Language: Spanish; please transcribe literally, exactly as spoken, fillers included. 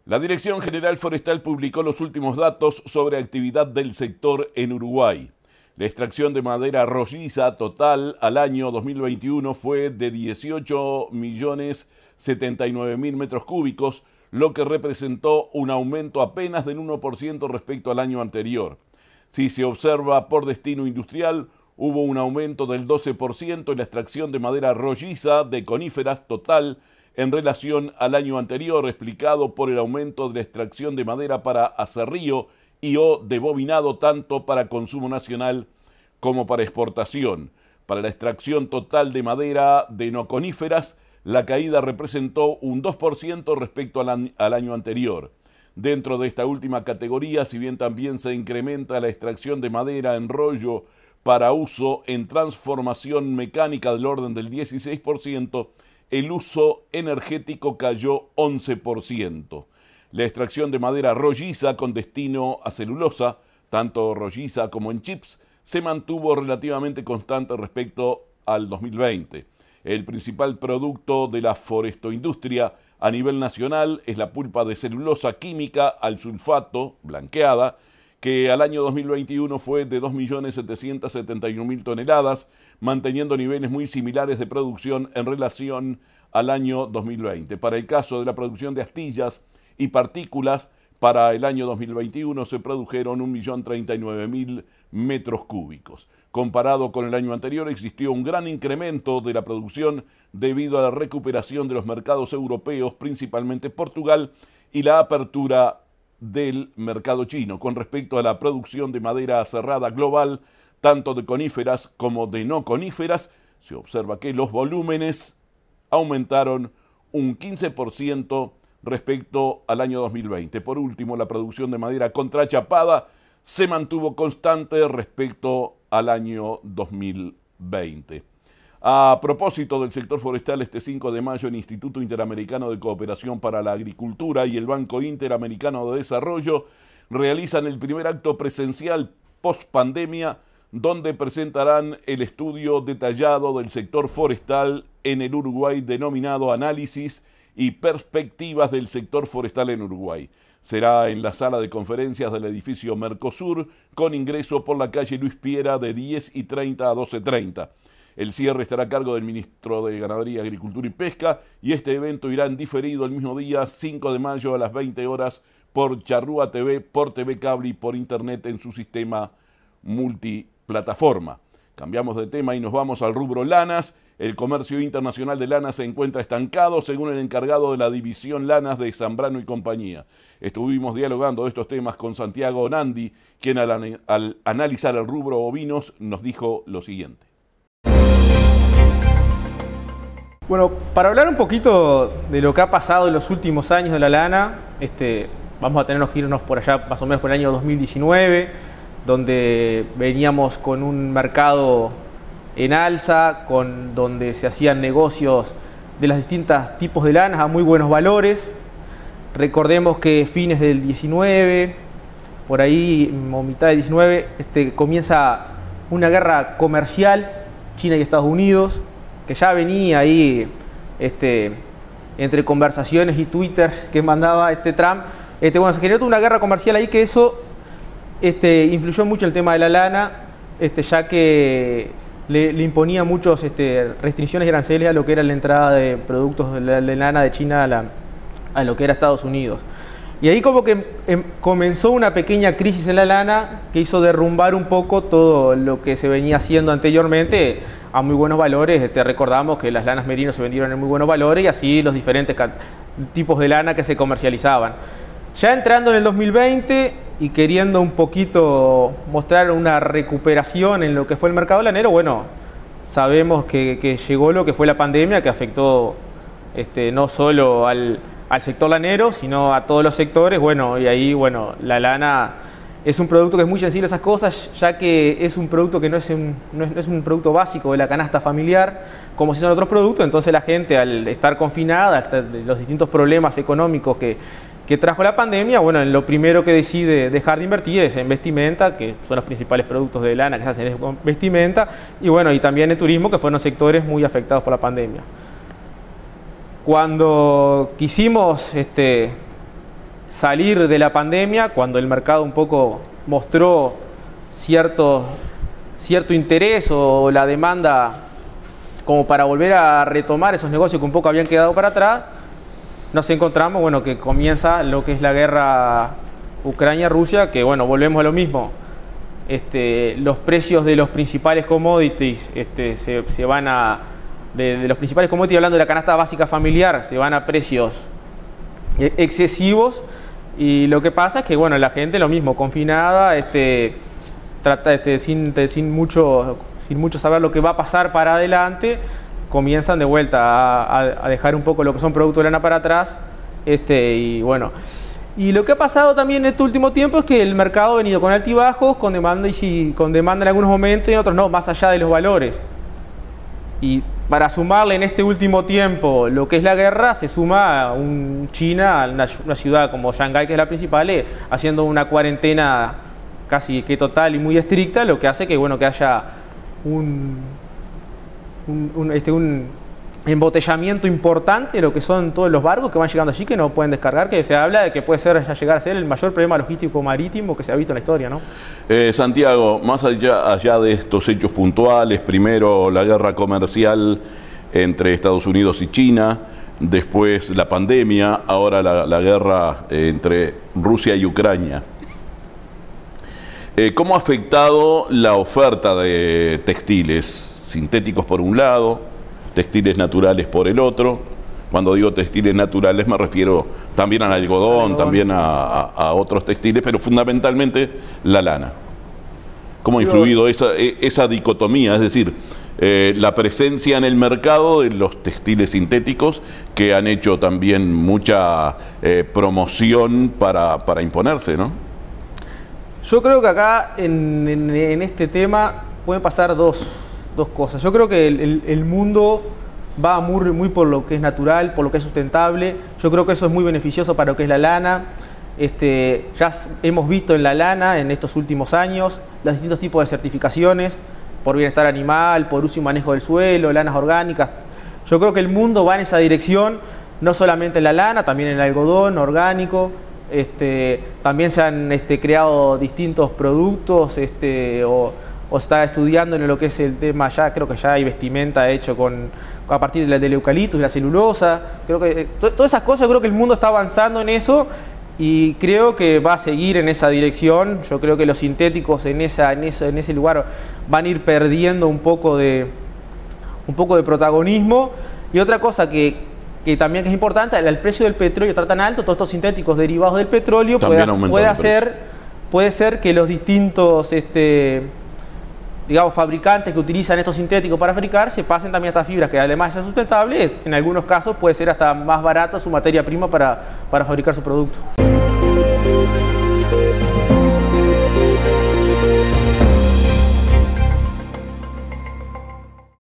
La Dirección General Forestal publicó los últimos datos sobre actividad del sector en Uruguay. La extracción de madera rolliza total al año dos mil veintiuno fue de dieciocho millones setenta y nueve mil metros cúbicos, lo que representó un aumento apenas del uno por ciento respecto al año anterior. Si se observa por destino industrial, hubo un aumento del doce por ciento en la extracción de madera rolliza de coníferas total en relación al año anterior, explicado por el aumento de la extracción de madera para aserrío y o de bobinado tanto para consumo nacional como para exportación. Para la extracción total de madera de no coníferas, la caída representó un dos por ciento respecto al, al año anterior. Dentro de esta última categoría, si bien también se incrementa la extracción de madera en rollo para uso en transformación mecánica del orden del dieciséis por ciento, el uso energético cayó once por ciento. La extracción de madera rolliza con destino a celulosa, tanto rolliza como en chips, se mantuvo relativamente constante respecto al dos mil veinte. El principal producto de la forestoindustria a nivel nacional es la pulpa de celulosa química al sulfato, blanqueada, que al año dos mil veintiuno fue de dos millones setecientos setenta y un mil toneladas, manteniendo niveles muy similares de producción en relación al año dos mil veinte. Para el caso de la producción de astillas y partículas, para el año dos mil veintiuno se produjeron un millón treinta y nueve mil metros cúbicos. Comparado con el año anterior, existió un gran incremento de la producción debido a la recuperación de los mercados europeos, principalmente Portugal, y la apertura del mercado chino. Con respecto a la producción de madera aserrada global, tanto de coníferas como de no coníferas, se observa que los volúmenes aumentaron un quince por ciento respecto al año dos mil veinte. Por último, la producción de madera contrachapada se mantuvo constante respecto al año dos mil veinte. A propósito del sector forestal, este cinco de mayo el Instituto Interamericano de Cooperación para la Agricultura y el Banco Interamericano de Desarrollo realizan el primer acto presencial post-pandemia, donde presentarán el estudio detallado del sector forestal en el Uruguay denominado Análisis y Perspectivas del Sector Forestal en Uruguay. Será en la sala de conferencias del edificio Mercosur, con ingreso por la calle Luis Piera de diez y treinta a doce y treinta. El cierre estará a cargo del ministro de Ganadería, Agricultura y Pesca, y este evento irá en diferido el mismo día, cinco de mayo a las veinte horas, por Charrúa T V, por T V Cable y por Internet en su sistema multiplataforma. Cambiamos de tema y nos vamos al rubro lanas. El comercio internacional de lanas se encuentra estancado, según el encargado de la división lanas de Zambrano y compañía. Estuvimos dialogando de estos temas con Santiago Nandi, quien al, al analizar el rubro ovinos nos dijo lo siguiente. Bueno, para hablar un poquito de lo que ha pasado en los últimos años de la lana, este, vamos a tener que irnos por allá más o menos por el año dos mil diecinueve, donde veníamos con un mercado en alza, con, donde se hacían negocios de los distintos tipos de lanas a muy buenos valores. Recordemos que fines del diecinueve, por ahí, o mitad del diecinueve, este, comienza una guerra comercial, China y Estados Unidos, que ya venía ahí este, entre conversaciones y Twitter que mandaba este Trump. Este, bueno, se generó una guerra comercial ahí que eso este, influyó mucho en el tema de la lana, este, ya que le, le imponía muchas este, restricciones y aranceles a lo que era la entrada de productos de, la, de lana de China a, la, a lo que era Estados Unidos. Y ahí como que em, comenzó una pequeña crisis en la lana que hizo derrumbar un poco todo lo que se venía haciendo anteriormente a muy buenos valores. Te recordamos que las lanas merino se vendieron en muy buenos valores y así los diferentes tipos de lana que se comercializaban. Ya entrando en el dos mil veinte y queriendo un poquito mostrar una recuperación en lo que fue el mercado lanero, bueno, sabemos que, que llegó lo que fue la pandemia, que afectó este, no solo al, al sector lanero, sino a todos los sectores. Bueno, y ahí, bueno, la lana es un producto que es muy sensible a esas cosas, ya que es un producto que no es un, no es, no es un producto básico de la canasta familiar, como si son otros productos. Entonces la gente, al estar confinada, hasta los distintos problemas económicos que, que trajo la pandemia, bueno, lo primero que decide dejar de invertir es en vestimenta, que son los principales productos de lana que se hacen en vestimenta, y bueno, y también en turismo, que fueron sectores muy afectados por la pandemia. Cuando quisimos este, salir de la pandemia, cuando el mercado un poco mostró cierto, cierto interés o la demanda como para volver a retomar esos negocios que un poco habían quedado para atrás, nos encontramos, bueno, que comienza lo que es la guerra Ucrania-Rusia, que bueno, volvemos a lo mismo. Este, los precios de los principales commodities este, se, se van a, de, de los principales commodities, hablando de la canasta básica familiar, se van a precios excesivos, y lo que pasa es que bueno, la gente lo mismo, confinada, este, trata, este, sin, sin, mucho, sin mucho saber lo que va a pasar para adelante, comienzan de vuelta a, a, a dejar un poco lo que son productos de lana para atrás, este, y bueno. Y lo que ha pasado también en este último tiempo es que el mercado ha venido con altibajos, con demanda, y si, con demanda en algunos momentos y en otros no, más allá de los valores. Y para sumarle en este último tiempo lo que es la guerra, se suma un China, una, una ciudad como Shanghái, que es la principal, eh, haciendo una cuarentena casi que total y muy estricta, lo que hace que, bueno, que haya un, un, un, este, un embotellamiento importante de lo que son todos los barcos que van llegando allí, que no pueden descargar, que se habla de que puede ser ya llegar a ser el mayor problema logístico marítimo que se ha visto en la historia, ¿no? Eh, Santiago, más allá, allá de estos hechos puntuales, primero la guerra comercial entre Estados Unidos y China, después la pandemia, ahora la, la guerra eh, entre Rusia y Ucrania. Eh, ¿Cómo ha afectado la oferta de textiles sintéticos por un lado, textiles naturales por el otro? Cuando digo textiles naturales me refiero también al algodón, algodón. también a, a, a otros textiles, pero fundamentalmente la lana. ¿Cómo ha influido esa, esa dicotomía? Es decir, eh, la presencia en el mercado de los textiles sintéticos, que han hecho también mucha eh, promoción para, para imponerse, ¿no? Yo creo que acá en, en, en este tema pueden pasar dos, dos cosas. Yo creo que el, el, el mundo va muy, muy por lo que es natural, por lo que es sustentable. Yo creo que eso es muy beneficioso para lo que es la lana. Este, ya hemos visto en la lana en estos últimos años los distintos tipos de certificaciones por bienestar animal, por uso y manejo del suelo, lanas orgánicas. Yo creo que el mundo va en esa dirección, no solamente en la lana, también en el algodón orgánico. Este, también se han este, creado distintos productos este, o, o está estudiando en lo que es el tema, ya creo que ya hay vestimenta hecho con, a partir de la, del eucaliptus, de la celulosa. Creo que eh, to, todas esas cosas, yo creo que el mundo está avanzando en eso y creo que va a seguir en esa dirección. Yo creo que los sintéticos en, esa, en, esa, en ese lugar van a ir perdiendo un poco de, un poco de protagonismo. Y otra cosa que que también que es importante, el precio del petróleo está tan alto, todos estos sintéticos derivados del petróleo puede, puede, hacer, puede ser que los distintos este, digamos, fabricantes que utilizan estos sintéticos para fabricar se pasen también a estas fibras, que además de ser sustentables, en algunos casos puede ser hasta más barata su materia prima para, para fabricar su producto.